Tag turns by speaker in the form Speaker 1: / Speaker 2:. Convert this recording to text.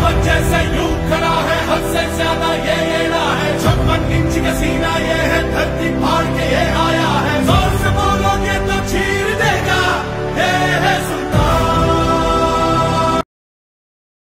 Speaker 1: सावन जैसे यूं खड़ा है, हद से ज्यादा ये एड़ा है, 56 इंच का सीना ये है, धरती फाड़ के ये आया है।